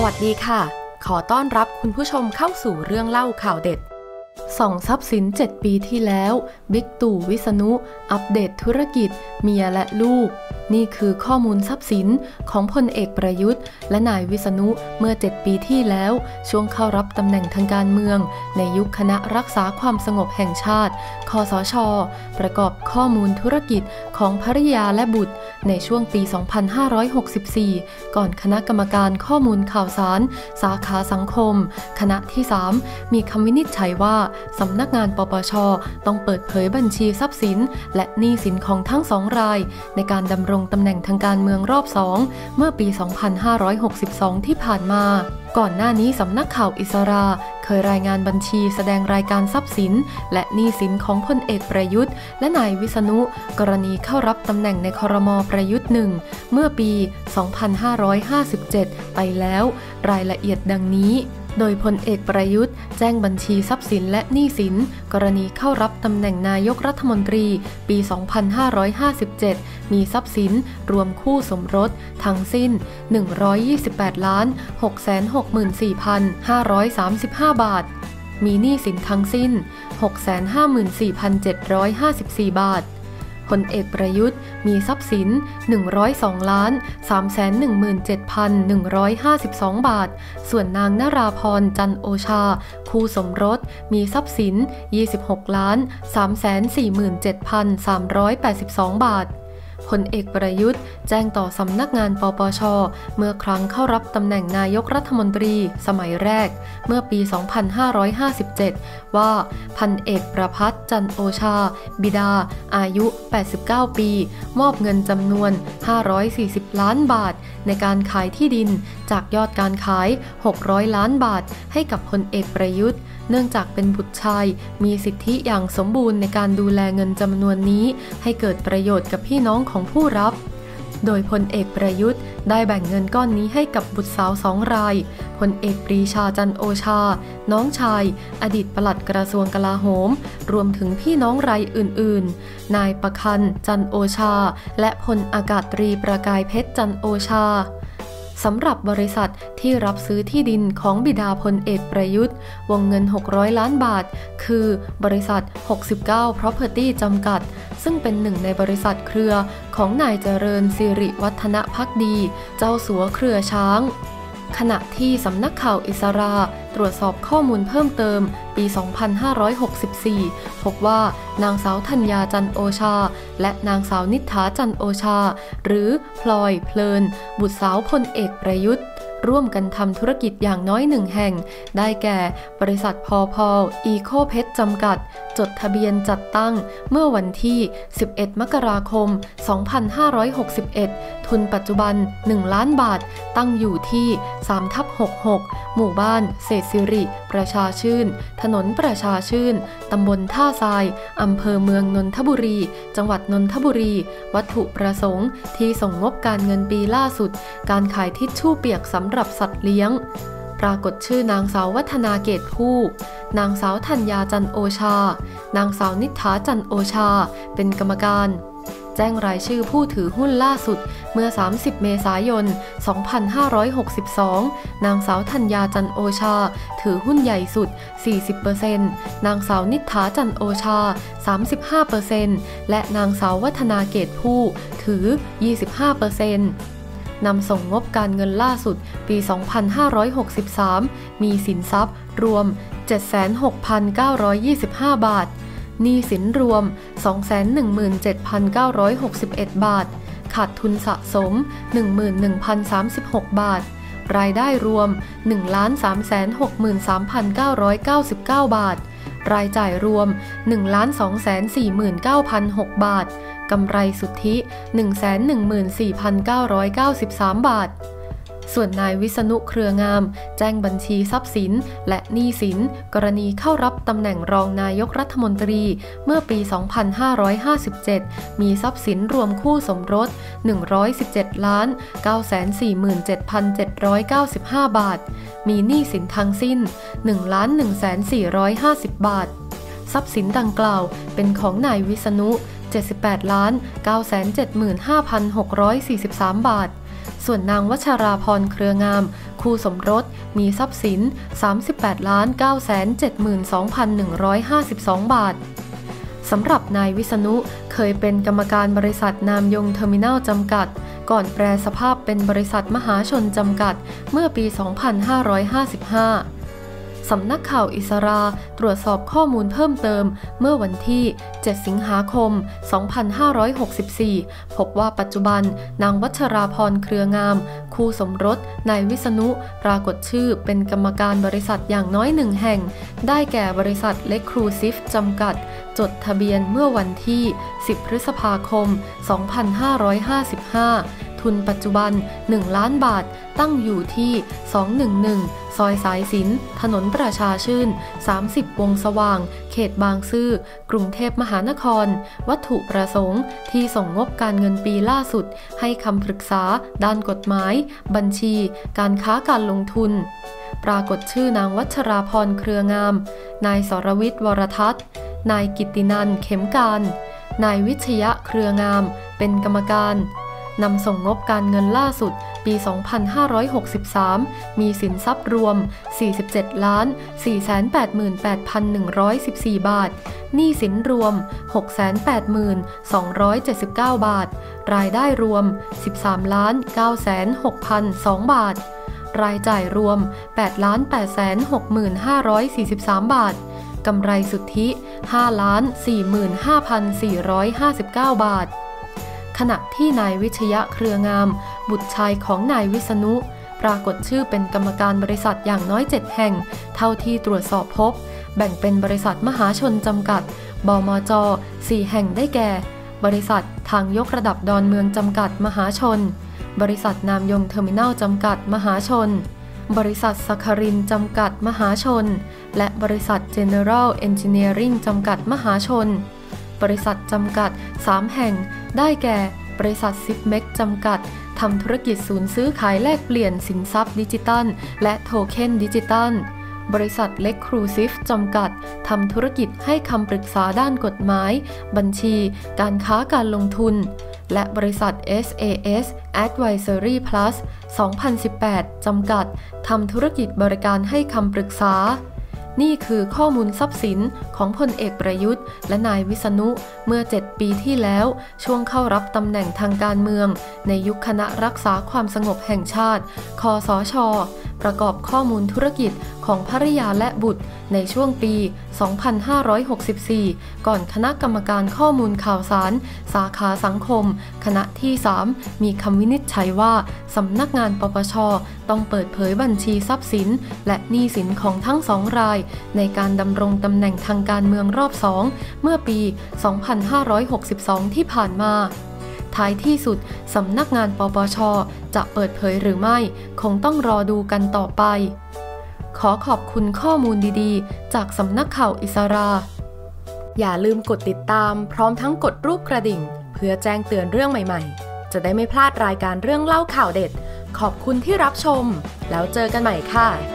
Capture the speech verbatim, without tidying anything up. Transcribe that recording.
วัสดีค่ะขอต้อนรับคุณผู้ชมเข้าสู่เรื่องเล่าข่าวเด็ดส่องทรัพย์สินเจ็ดปีที่แล้วบิ๊กตู่วิษณุอัปเดตธุรกิจเมียและลูกนี่คือข้อมูลทรัพย์สินของพลเอกประยุทธ์และนายวิษณุเมื่อเจ็ดปีที่แล้วช่วงเข้ารับตำแหน่งทางการเมืองในยุคคณะรักษาความสงบแห่งชาติคสช.ประกอบข้อมูลธุรกิจของภริยาและบุตรในช่วงปี สองพันห้าร้อยหกสิบสี่ ก่อนคณะกรรมการข้อมูลข่าวสารสาขาสังคมคณะที่สามมีคำวินิจฉัยว่าสำนักงานปปช.ต้องเปิดเผยบัญชีทรัพย์สินและหนี้สินของทั้งสองรายในการดำรงตำแหน่งทางการเมืองรอบสองเมื่อปี สองพันห้าร้อยหกสิบสอง ที่ผ่านมาก่อนหน้านี้สำนักข่าวอิสราเคยรายงานบัญชีแสดงรายการทรัพย์สินและหนี้สินของพลเอกประยุทธ์และนายวิษณุกรณีเข้ารับตำแหน่งในครม.ประยุทธ์หนึ่งเมื่อปี สองพันห้าร้อยห้าสิบเจ็ด ไปแล้วรายละเอียดดังนี้โดยพลเอกประยุทธ์แจ้งบัญชีทรัพย์สินและหนี้สินกรณีเข้ารับตำแหน่งนายกรัฐมนตรีปี สองพันห้าร้อยห้าสิบเจ็ด มีทรัพย์สินรวมคู่สมรสทั้งสิ้น หนึ่งร้อยยี่สิบแปดล้าน หกแสนหกหมื่นสี่พันห้าร้อยสามสิบห้า บาทมีหนี้สินทั้งสิ้น หกแสนห้าหมื่นสี่พันเจ็ดร้อยห้าสิบสี่ บาทพลเอกประยุทธ์มีทรัพย์สิน หนึ่งร้อยสองล้าน สามแสนหนึ่งหมื่นเจ็ดพันหนึ่งร้อยห้าสิบสอง บาทส่วนนางนราพรจันโอชาคู่สมรสมีทรัพย์สิน ยี่สิบหกล้าน สามแสนสี่หมื่นเจ็ดพันสามร้อยแปดสิบสอง บาทพลเอกประยุทธ์แจ้งต่อสำนักงานปปช.เมื่อครั้งเข้ารับตำแหน่งนายกรัฐมนตรีสมัยแรกเมื่อปี สองพันห้าร้อยห้าสิบเจ็ด ว่าพันเอกประภัสจันโอชาบิดาอายุแปดสิบเก้าปีมอบเงินจำนวนห้าร้อยสี่สิบล้านบาทในการขายที่ดินจากยอดการขายหกร้อยล้านบาทให้กับพลเอกประยุทธ์เนื่องจากเป็นบุตรชายมีสิทธิอย่างสมบูรณ์ในการดูแลเงินจำนวนนี้ให้เกิดประโยชน์กับพี่น้องของผู้รับโดยพลเอกประยุทธ์ได้แบ่งเงินก้อนนี้ให้กับบุตรสาวสองรายพลเอกปรีชาจันโอชาน้องชายอดีตปลัดกระทรวงกลาโหมรวมถึงพี่น้องรายอื่นๆนายประคันจันโอชาและพลอากาศตรีประกายเพชรจันโอชาสำหรับบริษัทที่รับซื้อที่ดินของบิดาพลเอกประยุทธ์วงเงินหกร้อยล้านบาทคือบริษัทหกสิบเก้า Property จำกัดซึ่งเป็นหนึ่งในบริษัทเครือของนายเจริญสิริวัฒนภักดีเจ้าสัวเครือช้างขณะที่สำนักข่าวอิสราตรวจสอบข้อมูลเพิ่มเติมปี สองพันห้าร้อยหกสิบสี่ พบว่านางสาวธัญญาจันโอชาและนางสาวนิษฐาจันโอชาหรือพลอยเพลินบุตรสาวพลเอกประยุทธ์ร่วมกันทำธุรกิจอย่างน้อยหนึ่งแห่งได้แก่บริษัทพอพออีโคเพชรจำกัดจดทะเบียนจัดตั้งเมื่อวันที่สิบเอ็ดมกราคมสองพันห้าร้อยหกสิบเอ็ดทุนปัจจุบันหนึ่งล้านบาทตั้งอยู่ที่สามทับหกสิบหกหมู่บ้านเศรษฐศิริประชาชื่นถนนประชาชื่นตำบลท่าทรายอำเภอเมืองนนทบุรีจังหวัดนนทบุรีวัตถุประสงค์ที่ส่งงบการเงินปีล่าสุดการขายทิชชู่เปียกสำหรับสัตว์เลี้ยงปรากฏชื่อนางสาววัฒนาเกตผู้นางสาวธัญญาจันโอชานางสาวนิษฐาจันโอชาเป็นกรรมการแจ้งรายชื่อผู้ถือหุ้นล่าสุดเมื่อสามสิบเมษายนสองพันห้าร้อยหกสิบสองนางสาวธัญญาจันโอชาถือหุ้นใหญ่สุด สี่สิบเปอร์เซ็นต์ นางสาวนิษฐาจันโอชา สามสิบห้าเปอร์เซ็นต์ และนางสาววัฒนาเกตผู้ถือ ยี่สิบห้าเปอร์เซ็นต์นำส่งงบการเงินล่าสุดปี สองพันห้าร้อยหกสิบสาม มีสินทรัพย์รวม เจ็ดแสนหกพันเก้าร้อยยี่สิบห้า บาทหนี้สินรวม สองแสนหนึ่งหมื่นเจ็ดพันเก้าร้อยหกสิบเอ็ด บาทขาดทุนสะสม หนึ่งหมื่นหนึ่งพันสามสิบหก บาทรายได้รวม หนึ่งล้านสามแสนหกหมื่นสามพันเก้าร้อยเก้าสิบเก้า บาทรายจ่ายรวม หนึ่งล้านสองแสนสี่หมื่นเก้าพันหก บาทกำไรสุทธิ หนึ่งแสนหนึ่งหมื่นสี่พันเก้าร้อยเก้าสิบสาม บาทส่วนนายวิษณุเครืองามแจ้งบัญชีทรัพย์สินและหนี้สินกรณีเข้ารับตำแหน่งรองนายกรัฐมนตรีเมื่อปี สองพันห้าร้อยห้าสิบเจ็ด มีทรัพย์สินรวมคู่สมรส หนึ่งร้อยสิบเจ็ดล้าน เก้าแสนสี่หมื่นเจ็ดพันเจ็ดร้อยเก้าสิบห้า บาทมีหนี้สินทั้งสิ้น หนึ่งล้านหนึ่งแสนสี่ร้อยห้าสิบ บาททรัพย์สินดังกล่าวเป็นของนายวิษณุ เจ็ดสิบแปดล้าน เก้าแสนเจ็ดหมื่นห้าพันหกร้อยสี่สิบสาม บาทส่วนนางวัชราพรเครืองามคู่สมรสมีทรัพย์สิน สามสิบแปดล้านเก้าแสนเจ็ดหมื่นสองพันหนึ่งร้อยห้าสิบสอง บาทสำหรับนายวิษณุเคยเป็นกรรมการบริษัทนามยงเทอร์มินัลจำกัดก่อนแปรสภาพเป็นบริษัทมหาชนจำกัดเมื่อปี สองพันห้าร้อยห้าสิบห้า สำนักข่าวอิสราตรวจสอบข้อมูลเพิ่มเติมเมื่อวันที่ เจ็ด สิงหาคม สองพันห้าร้อยหกสิบสี่ พบว่าปัจจุบันนางวัชราพรเครืองามคู่สมรสนายวิษณุปรากฏชื่อเป็นกรรมการบริษัทอย่างน้อยหนึ่งแห่งได้แก่บริษัทเล็กครูซิฟจำกัดจดทะเบียนเมื่อวันที่ สิบ พฤษภาคม สองพันห้าร้อยห้าสิบห้า ทุนปัจจุบัน หนึ่ง ล้านบาทตั้งอยู่ที่ สองหนึ่งหนึ่ง ซอยสายสิญจน์ถนนประชาชื่น สามสิบ วงสว่าง เขตบางซื่อกรุงเทพมหานคร วัตถุประสงค์ที่ส่งงบการเงินปีล่าสุดให้คำปรึกษาด้านกฎหมาย บัญชี การค้าการลงทุนปรากฏชื่อนางวัชราพรเครืองามนายสรวิทย์วรทัศน์นายกิตตินันท์เข็มการนายวิชยะเครืองามเป็นกรรมการนำส่งงบการเงินล่าสุดปี สองพันห้าร้อยหกสิบสาม มีสินทรัพย์รวม สี่สิบเจ็ดล้าน สี่แสนแปดหมื่นแปดพันหนึ่งร้อยสิบสี่ บาทหนี้สินรวม หกแสนแปดหมื่นสองร้อยเจ็ดสิบเก้า บาทรายได้รวม สิบสามล้าน เก้าแสนหกพันสอง บาทรายจ่ายรวม แปดล้าน แปดแสนหกหมื่นห้าร้อยสี่สิบสาม บาทกำไรสุทธิ ห้าล้าน สี่หมื่นห้าพันสี่ร้อยห้าสิบเก้า บาทขณะที่นายวิชยะเครืองามบุตรชายของนายวิษณุปรากฏชื่อเป็นกรรมการบริษัทอย่างน้อยเจ็ดแห่งเท่าที่ตรวจสอบพบแบ่งเป็นบริษัทมหาชนจำกัดบมจ. สี่แห่งได้แก่บริษัททางยกระดับดอนเมืองจำกัดมหาชนบริษัทนามยงเทอร์มินัลจำกัดมหาชนบริษัทสัครินจำกัดมหาชนและบริษัท General Engineering จำกัดมหาชนบริษัทจำกัดสามแห่งได้แก่บริษัทซิปเม็กจำกัดทำธุรกิจศูนย์ซื้อขายแลกเปลี่ยนสินทรัพย์ดิจิตัลและโทเค็นดิจิตัลบริษัทเล็กครูซิฟจำกัดทำธุรกิจให้คำปรึกษาด้านกฎหมายบัญชีการค้าการลงทุนและบริษัท เอส เอ เอส Advisory Plus สองพันสิบแปด จำกัดทำธุรกิจบริการให้คำปรึกษานี่คือข้อมูลทรัพย์สินของพลเอกประยุทธ์และนายวิษณุเมื่อเจ็ดปีที่แล้วช่วงเข้ารับตำแหน่งทางการเมืองในยุคคณะรักษาความสงบแห่งชาติคสช.ประกอบข้อมูลธุรกิจของภริยาและบุตรในช่วงปี สองพันห้าร้อยหกสิบสี่ ก่อนคณะกรรมการข้อมูลข่าวสารสาขาสังคมคณะที่สามมีคำวินิจฉัยว่าสำนักงานปปช.ต้องเปิดเผยบัญชีทรัพย์สินและหนี้สินของทั้งสองรายในการดำรงตำแหน่งทางการเมืองรอบสองเมื่อปี สองพันห้าร้อยหกสิบสอง ที่ผ่านมาท้ายที่สุดสำนักงานปปช.จะเปิดเผยหรือไม่คงต้องรอดูกันต่อไปขอขอบคุณข้อมูลดีๆจากสำนักข่าวอิสราอย่าลืมกดติดตามพร้อมทั้งกดรูปกระดิ่งเพื่อแจ้งเตือนเรื่องใหม่ๆจะได้ไม่พลาดรายการเรื่องเล่าข่าวเด็ดขอบคุณที่รับชมแล้วเจอกันใหม่ค่ะ